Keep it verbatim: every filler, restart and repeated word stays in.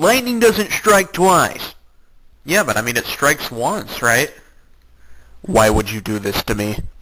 lightning doesn't strike twice. Yeah, but I mean it strikes once, right? Why would you do this to me?